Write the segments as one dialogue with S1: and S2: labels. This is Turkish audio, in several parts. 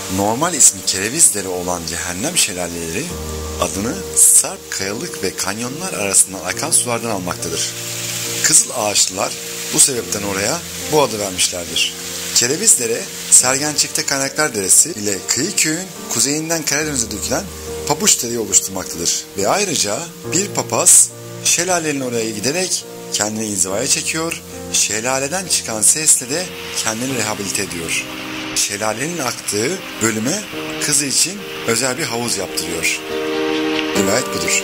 S1: Normal ismi Kerevizleri olan cehennem şelaleleri adını sarp kayalık ve kanyonlar arasından akan sulardan almaktadır. Kızıl Ağaçlılar bu sebepten oraya bu adı vermişlerdir. Kerevizlere Sergençik'te Kaynaklar Deresi ile Kıyıköy'ün kuzeyinden Karadeniz'e dökülen Pabuç Dereyi oluşturmaktadır. Ve ayrıca bir papaz şelalenin oraya giderek kendini inzivaya çekiyor, şelaleden çıkan sesle de kendini rehabilite ediyor. Şelalenin aktığı bölüme kızı için özel bir havuz yaptırıyor. Rivayet budur.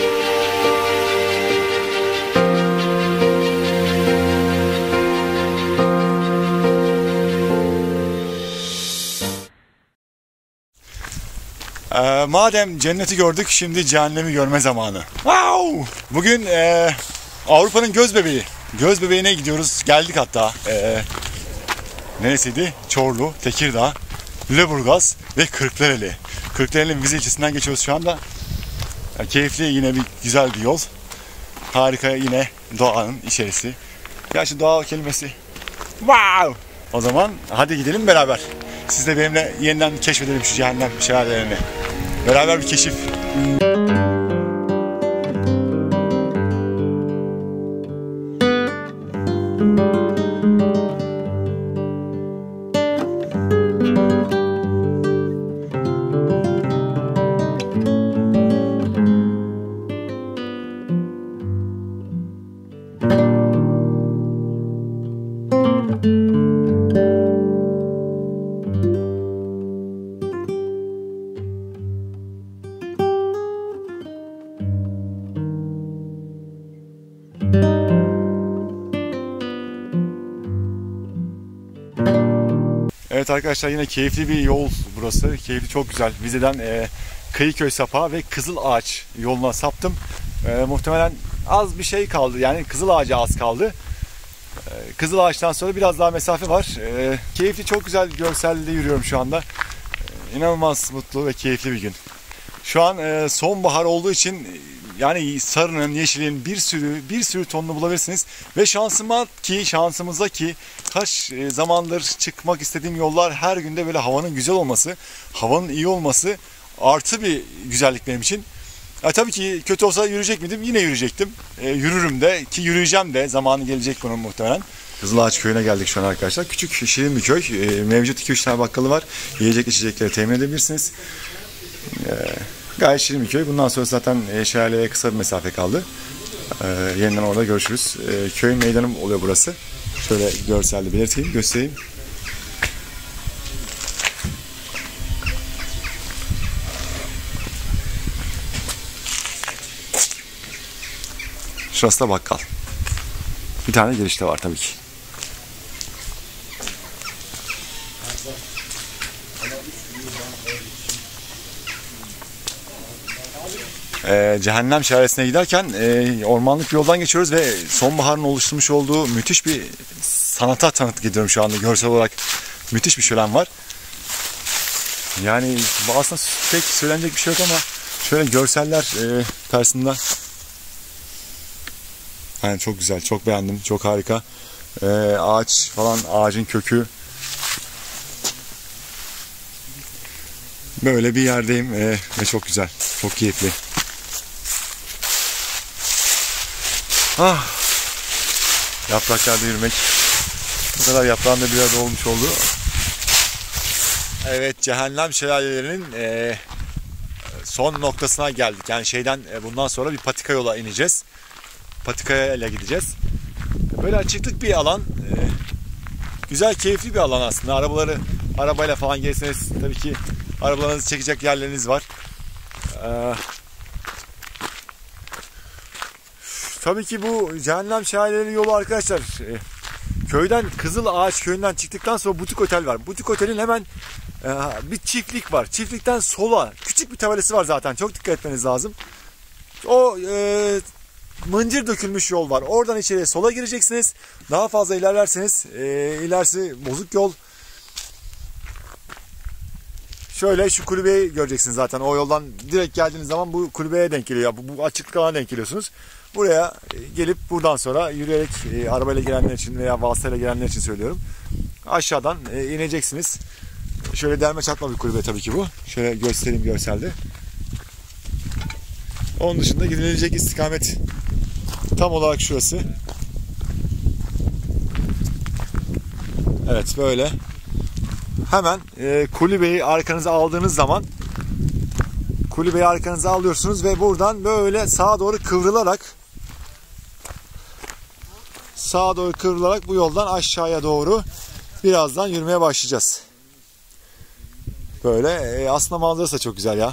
S2: Madem cenneti gördük, şimdi cehennemi görme zamanı. Wow! Bugün Avrupa'nın göz bebeği. Göz bebeğine gidiyoruz. Geldik hatta. Neresiydi? Çorlu, Tekirdağ, Lüleburgaz ve Kırklareli. Kırklareli'nin vize ilçesinden geçiyoruz şu anda. Keyifli, yine bir güzel bir yol. Harika, yine doğanın içerisi. Gerçi doğa kelimesi. Wow! O zaman hadi gidelim beraber. Siz de benimle yeniden keşfedelim şu cehennem şelalelerini. Beraber bir keşif. Evet arkadaşlar, yine keyifli bir yol burası. Keyifli, çok güzel. Vizeden Kıyıköy Sapağı ve Kızıl Ağaç yoluna saptım. Muhtemelen az bir şey kaldı. Yani Kızıl Ağaç'a az kaldı. Kızıl Ağaç'tan sonra biraz daha mesafe var. Keyifli, çok güzel görselde yürüyorum şu anda. İnanılmaz mutlu ve keyifli bir gün. Şu an sonbahar olduğu için yani sarının, yeşilin bir sürü tonunu bulabilirsiniz. Ve şansımıza ki kaç zamandır çıkmak istediğim yollar, her günde böyle havanın güzel olması, havanın iyi olması artı bir güzellik benim için. Tabii ki kötü olsa yürüyecek miydim? Yine yürüyecektim. Yürürüm de, ki yürüyeceğim de, zamanı gelecek bunun muhtemelen. Kızılağaç köyüne geldik şu an arkadaşlar. Küçük, şirin bir köy. Mevcut 2-3 tane bakkalı var. Yiyecek içecekleri temin edebilirsiniz. Gayet şirin bir köy. Bundan sonra zaten şelaleye kısa bir mesafe kaldı. Yeniden orada görüşürüz. Köyün meydanı oluyor burası. Şöyle görselde belirteyim, göstereyim. Şurası da bakkal. Bir tane girişte var tabii ki. Cehennem şelalesine giderken ormanlık bir yoldan geçiyoruz ve sonbaharın oluşturmuş olduğu müthiş bir sanata tanıklık ediyorum şu anda. Görsel olarak müthiş bir şölen var. Yani aslında pek söylenecek bir şey yok ama şöyle görseller karşısında yani çok güzel, çok beğendim, çok harika. Ağaç falan, ağacın kökü. Böyle bir yerdeyim ve çok güzel, çok keyifli. Yapraklarda yürümek. Bu kadar yaprağın da bir arada olmuş oldu. Evet, cehennem şelalelerinin son noktasına geldik. Yani bundan sonra bir patika yola ineceğiz. Patikaya ile gideceğiz. Böyle açıklık bir alan. Güzel, keyifli bir alan aslında. Arabayla falan gelseniz tabii ki arabalarınızı çekecek yerleriniz var. Tabii ki bu cehennem şelaleleri yolu arkadaşlar. Kızıl Ağaç köyünden çıktıktan sonra butik otel var. Butik otelin hemen bir çiftlik var. Çiftlikten sola küçük bir tabelası var zaten. Çok dikkat etmeniz lazım. O mıncır dökülmüş yol var. Oradan içeriye sola gireceksiniz. Daha fazla ilerlerseniz ilerisi bozuk yol. Şöyle şu kulübeyi göreceksiniz zaten. O yoldan direkt geldiğiniz zaman bu kulübeye denk geliyor. Bu açıklık alana denk geliyorsunuz. Buraya gelip buradan sonra yürüyerek arabayla gelenler için veya vasıtayla gelenler için söylüyorum. Aşağıdan ineceksiniz. Şöyle derme çatma bir kulübe tabii ki bu. Şöyle göstereyim görselde. Onun dışında gidilecek istikamet tam olarak şurası. Evet böyle. Hemen kulübeyi arkanıza aldığınız zaman kulübeyi arkanıza alıyorsunuz ve buradan böyle sağa doğru kıvrılarak bu yoldan aşağıya doğru birazdan yürümeye başlayacağız. Böyle aslında manzarası da çok güzel ya.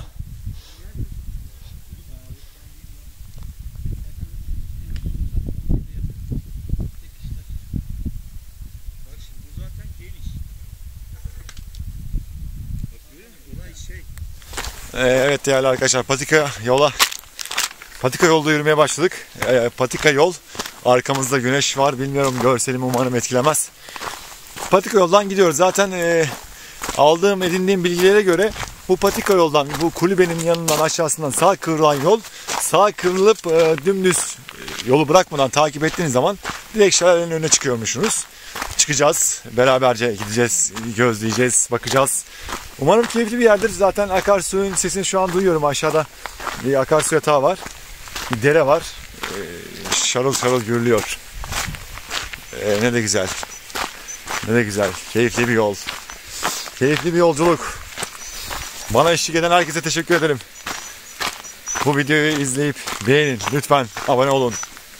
S2: Evet değerli arkadaşlar, patika yolda yürümeye başladık. Patika yol, arkamızda güneş var, bilmiyorum görselimi umarım etkilemez. Patika yoldan gidiyoruz. Zaten edindiğim bilgilere göre bu patika yoldan, bu kulübenin yanından aşağısından sağa kıvrılan yol, sağa kıvrılıp dümdüz yolu bırakmadan takip ettiğiniz zaman direkt şelalenin önüne çıkıyormuşsunuz. Çıkacağız, beraberce gideceğiz, gözleyeceğiz, bakacağız. Umarım keyifli bir yerdir. Zaten akarsuyun sesini şu an duyuyorum. Aşağıda bir akarsu yatağı var, bir dere var. Şarıl şarıl gürlüyor. Ne de güzel. Ne de güzel. Keyifli bir yol. Keyifli bir yolculuk. Bana eşlik eden herkese teşekkür ederim. Bu videoyu izleyip beğenin. Lütfen abone olun.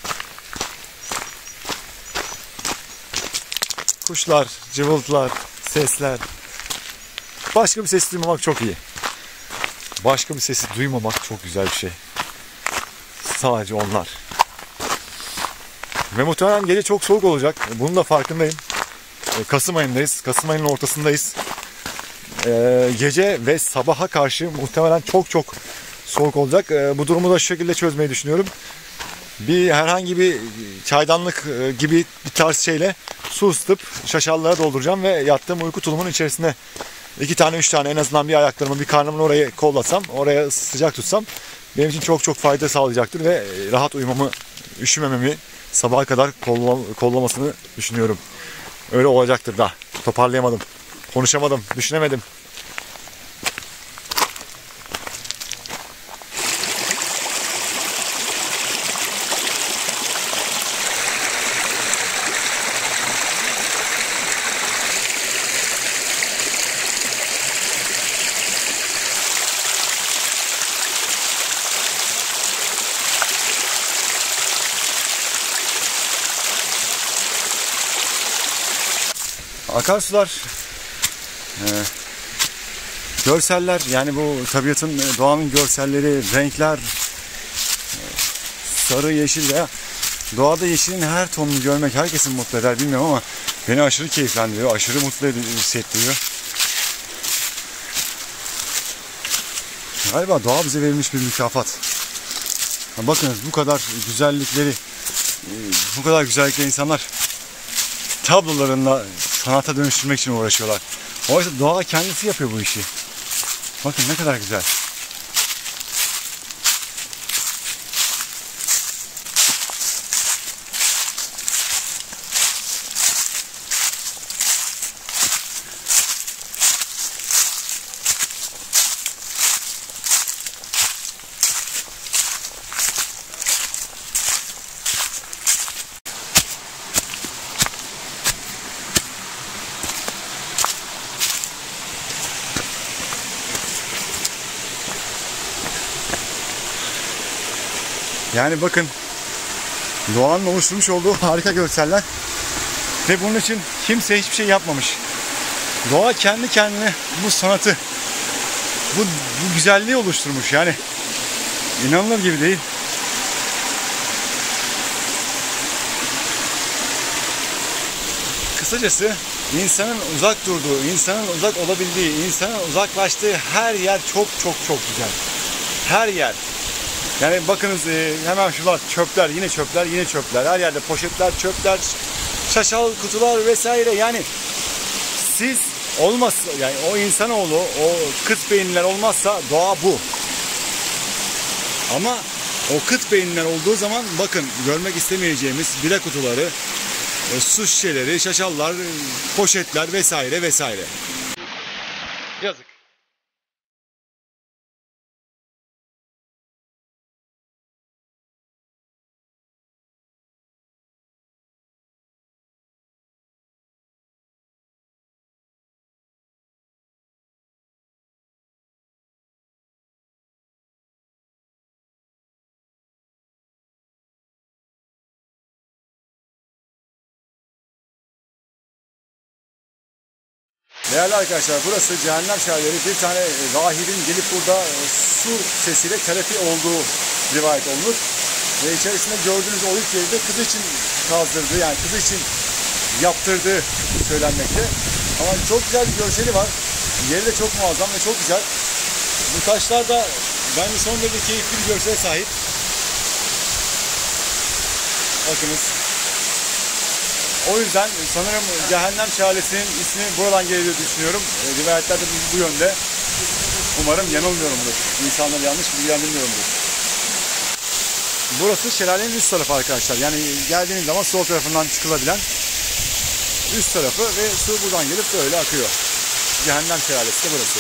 S2: Kuşlar, cıvıltılar, sesler. Başka bir ses duymamak çok iyi. Başka bir sesi duymamak çok güzel bir şey. Sadece onlar. Ve muhtemelen gece çok soğuk olacak. Bunun da farkındayım. Kasım ayındayız. Kasım ayının ortasındayız. Gece ve sabaha karşı muhtemelen çok soğuk olacak. Bu durumu da şu şekilde çözmeyi düşünüyorum. Herhangi bir çaydanlık gibi bir tarz şeyle su ısıtıp şaşallara dolduracağım ve yattığım uyku tulumunun içerisine 2 tane 3 tane en azından bir ayaklarımı bir karnımın oraya kollasam, oraya sıcak tutsam benim için çok fayda sağlayacaktır ve rahat uyumamı, üşümememi sabaha kadar kollamasını düşünüyorum. Öyle olacaktır da. Toparlayamadım. Konuşamadım. Düşünemedim. Akarsular, görseller, yani bu tabiatın, doğanın görselleri, renkler, sarı, yeşil veya doğada yeşilin her tonunu görmek herkesin mutlu eder bilmiyorum ama beni aşırı keyiflendiriyor, aşırı mutlu hissettiriyor. Galiba doğa bize verilmiş bir mükafat. Bakınız bu kadar güzellikleri, insanlar tablolarında sanata dönüştürmek için uğraşıyorlar. Oysa doğa kendisi yapıyor bu işi. Bakın ne kadar güzel. Yani bakın, doğanın oluşturmuş olduğu harika görseller ve bunun için kimse hiçbir şey yapmamış. Doğa kendi kendine bu sanatı, bu güzelliği oluşturmuş. Yani inanılır gibi değil. Kısacası insanın uzak durduğu, insanın uzak olabildiği, insanın uzaklaştığı her yer çok güzel. Her yer. Yani bakınız, hemen şuralar çöpler, yine çöpler. Her yerde poşetler, çöpler, şaşal kutular vesaire. Yani siz olmazsa, yani o insanoğlu, o kıt beyinler olmazsa doğa bu. Ama o kıt beyinler olduğu zaman bakın, görmek istemeyeceğimiz bira kutuları, su şişeleri, şaşallar, poşetler vesaire. Değerli arkadaşlar, burası Cehennem Şelalleri. Bir tane rahibin gelip burada su sesiyle terapi olduğu rivayet olunur. Ve içerisinde gördüğünüz o ilk yeri de kızı için kazdırdığı, yani kızı için yaptırdığı söylenmekte. Ama çok güzel bir görseli var. Yeri de çok muazzam ve çok güzel. Bu taşlar da bence son derece keyifli bir görsele sahip. Bakınız. O yüzden sanırım Cehennem Şelalesi'nin ismi buradan geliyor düşünüyorum. Rivayetler de bu yönde. Umarım yanılmıyorumdur. İnsanları yanlış bilgilendirmiyorumdur. Burası şelalenin üst tarafı arkadaşlar. Yani geldiğiniz zaman sol tarafından çıkılabilen üst tarafı ve su buradan gelip böyle akıyor. Cehennem Şelalesi de burası.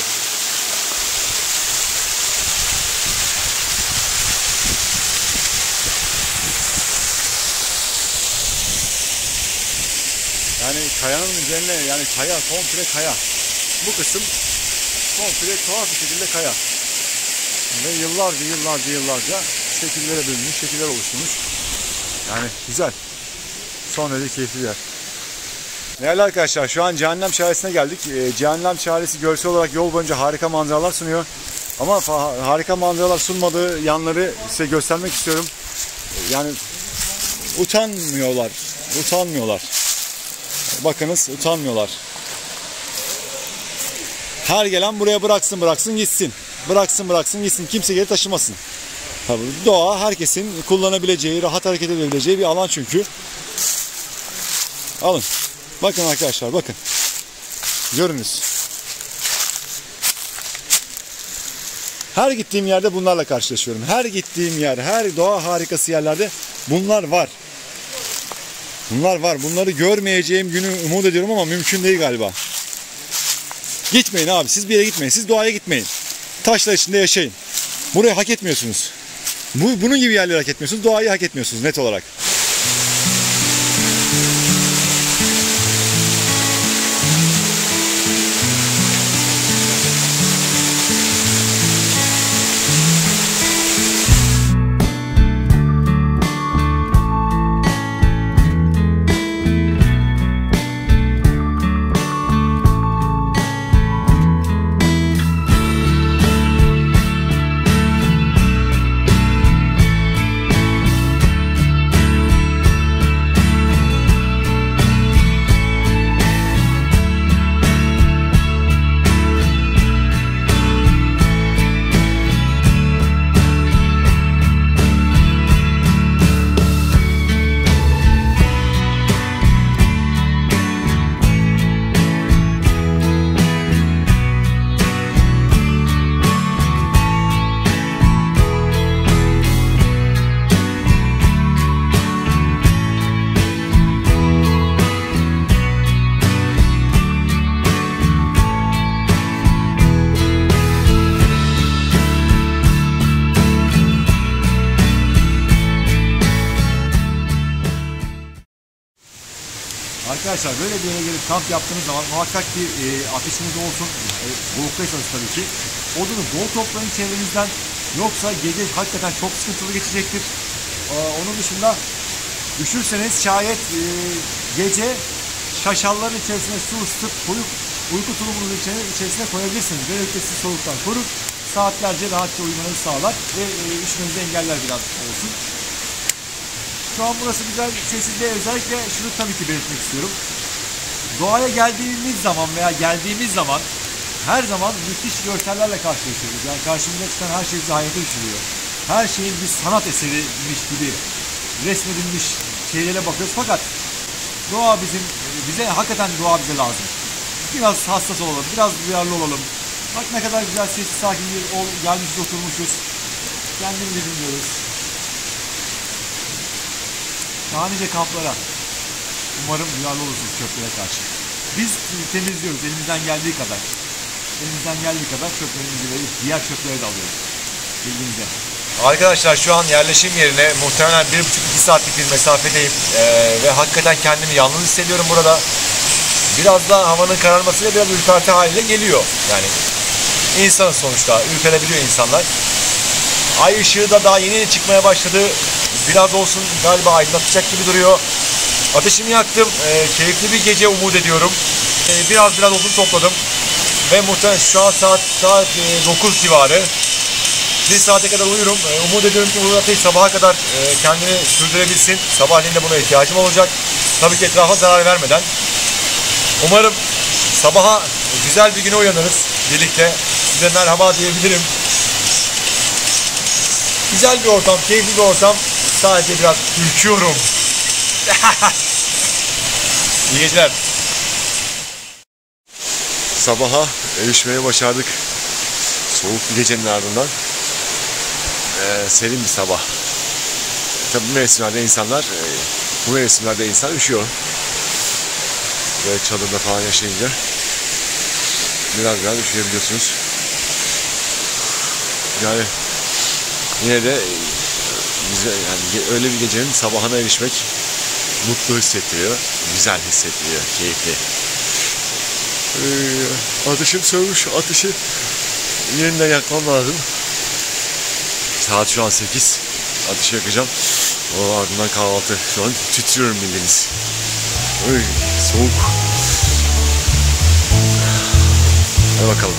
S2: Yani kayanın üzerine, yani kaya, komple kaya. Bu kısım komple tuhaf bir şekilde kaya. Ve yıllarca şekillere bölünmüş, şekiller oluşturmuş. Yani güzel. Son derece keyifli bir yer. Değerli arkadaşlar, şu an Cehennem Şelalesi'ne geldik. Cehennem Şelalesi görsel olarak yol boyunca harika manzaralar sunuyor. Ama harika manzaralar sunmadığı yanları size göstermek istiyorum. Yani utanmıyorlar. Bakınız, utanmıyorlar. Her gelen buraya bıraksın gitsin. Bıraksın gitsin. Kimse geri taşımasın. Tabii doğa herkesin kullanabileceği, rahat hareket edebileceği bir alan çünkü. Alın. Bakın arkadaşlar, bakın. Görünüz. Her gittiğim yerde bunlarla karşılaşıyorum. Her gittiğim yer, her doğa harikası yerlerde bunlar var. Bunları görmeyeceğim günü umut ediyorum ama mümkün değil galiba. Gitmeyin abi. Siz bir yere gitmeyin. Siz doğaya gitmeyin. Taşlar içinde yaşayın. Burayı hak etmiyorsunuz. Bunun gibi yerleri hak etmiyorsunuz. Doğayı hak etmiyorsunuz net olarak. Arkadaşlar, böyle bir yere gelip kamp yaptığınız zaman muhakkak bir ateşiniz olsun. Boğuktaysanız tabii ki. Odunu bol toplayın çevrenizden. Yoksa gece hakikaten çok sıkıntılı geçecektir. Onun dışında üşürseniz şayet gece şaşalların içerisine su ısıtıp koyup uyku tulumunun içerisine koyabilirsiniz. Böylelikle sizi soğuktan korur. Saatlerce rahatça uyumanızı sağlar ve üşümenizi engeller biraz olsun. Şu an burası güzel, sessiz ve özellikle şunu tabii ki belirtmek istiyorum. Doğaya geldiğimiz zaman her zaman müthiş görsellerle karşılaşıyoruz. Yani karşımıza çıkan her şey bizi hayata düşürüyor. Her şeyin bir sanat eseriymiş gibi resmedilmiş şeylere bakıyoruz. Fakat doğa bize hakikaten doğa bize lazım. Biraz hassas olalım, biraz duyarlı olalım. Bak ne kadar güzel, sessiz sakin gelmişiz, oturmuşuz. Kendimizi dinliyoruz. Daha nice kamplara. Umarım duyarlı olursunuz çöplere karşı. Biz temizliyoruz elimizden geldiği kadar. Çöplerimizi ve diğer çöpleri de alıyoruz. Bildiğinizde.
S1: Arkadaşlar, şu an yerleşim yerine muhtemelen 1,5-2 saatlik bir mesafedeyim. Ve hakikaten kendimi yalnız hissediyorum burada. Biraz da havanın kararmasıyla biraz ürperti haline geliyor. Yani insanın sonuçta, ürperebiliyor insanlar. Ay ışığı da daha yeni çıkmaya başladı. Biraz olsun galiba aydınlatacak gibi duruyor. Ateşimi yaktım. Keyifli bir gece umut ediyorum.
S2: biraz odun topladım. Ve muhtemelen şu an saat 9 civarı. Bir saate kadar uyurum. Umut ediyorum ki bu ateş sabaha kadar kendini sürdürebilsin. Sabahleyin de buna ihtiyacım olacak. Tabii ki etrafa zarar vermeden. Umarım sabaha güzel bir güne uyanırız birlikte. Size merhaba diyebilirim. Güzel bir ortam, keyifli bir ortam. Sadece biraz ürküyorum. İyi geceler. Sabaha erişmeye başardık. Soğuk bir gecenin ardından. Serin bir sabah. Tabii bu mevsimlerde insan üşüyor. Ve çadırda falan yaşayınca biraz üşüyebiliyorsunuz. Yani yine de güzel, yani öyle bir gecenin sabahına erişmek mutlu hissettiriyor, güzel hissettiriyor, keyifli. Ateşim sönmüş, ateşi yeniden yakmam lazım. Saat şu an 8, ateşi yakacağım. O ardından kahvaltı. Şu an titriyorum bildiğiniz. Soğuk. Hadi bakalım.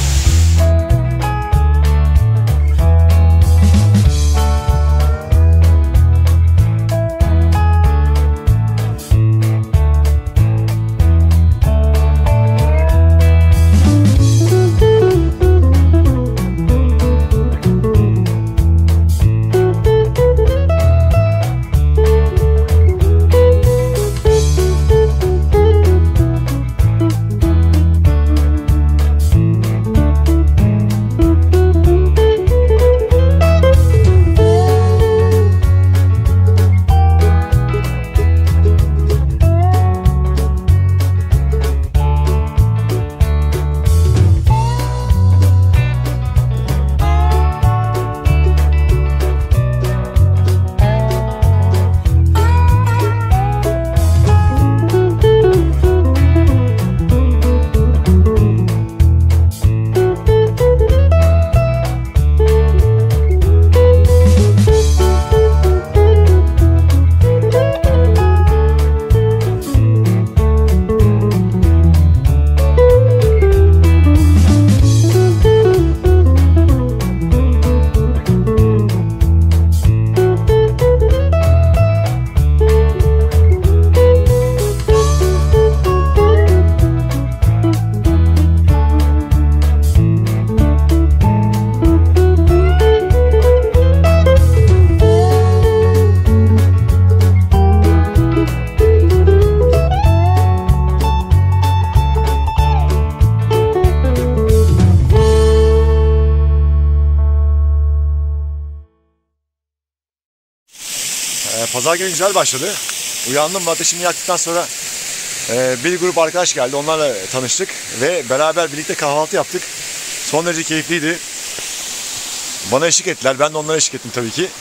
S2: Pazar günü güzel başladı. Uyandım ve ateşimi yaktıktan sonra bir grup arkadaş geldi. Onlarla tanıştık ve beraber birlikte kahvaltı yaptık. Son derece keyifliydi. Bana eşlik ettiler. Ben de onlara eşlik ettim tabii ki.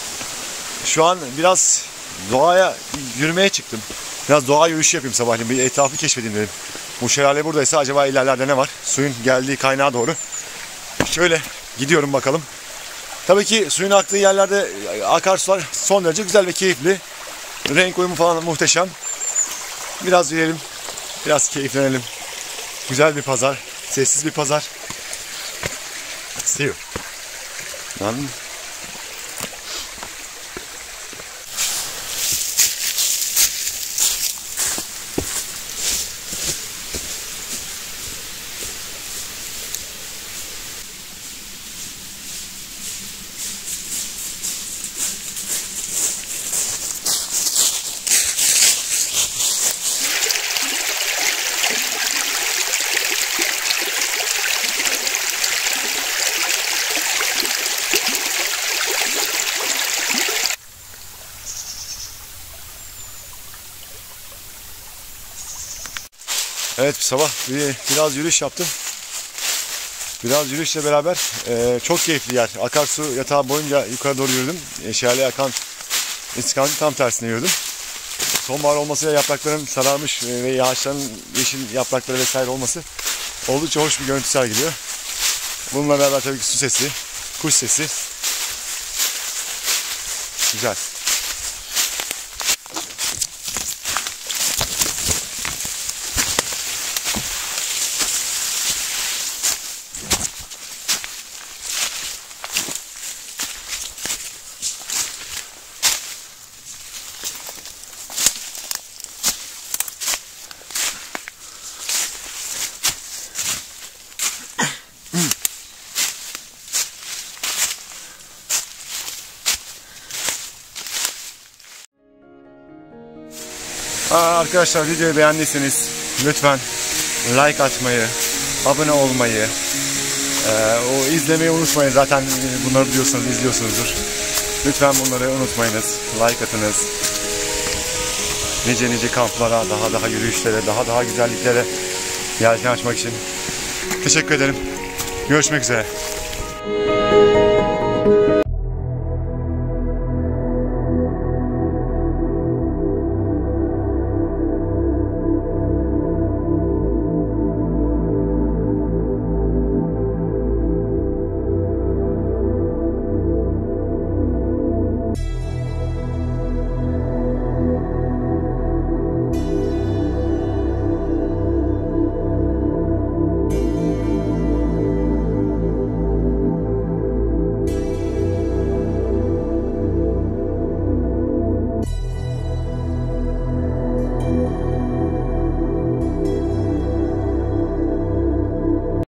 S2: Şu an biraz doğaya yürümeye çıktım. Biraz doğa yürüyüşü yapayım sabahleyin. Bir etrafı keşfedeyim dedim. Bu şelale buradaysa acaba ilerlerde ne var? Suyun geldiği kaynağa doğru. Şöyle gidiyorum bakalım. Tabii ki suyun aktığı yerlerde akarsular son derece güzel ve keyifli. Renk uyumu falan muhteşem. Biraz yürüyelim, biraz keyiflenelim. Güzel bir pazar, sessiz bir pazar. See you. Evet, sabah biraz yürüyüş yaptım. Biraz yürüyüşle beraber çok keyifli yer. Akarsu yatağı boyunca yukarı doğru yürüdüm. Şelale akan istikametin tam tersine yürüdüm. Sonbahar olmasıyla yaprakların sararmış ve ağaçların yeşil yaprakları vesaire olması oldukça hoş bir görüntü sergiliyor. Bununla beraber tabii ki su sesi, kuş sesi. Güzel. Arkadaşlar videoyu beğendiyseniz lütfen like atmayı, abone olmayı, o izlemeyi unutmayın. Zaten bunları diyorsanız izliyorsunuzdur. Lütfen bunları unutmayınız. Like atınız. Nice kamplara, daha yürüyüşlere, daha güzelliklere yelken açmak için. Teşekkür ederim. Görüşmek üzere.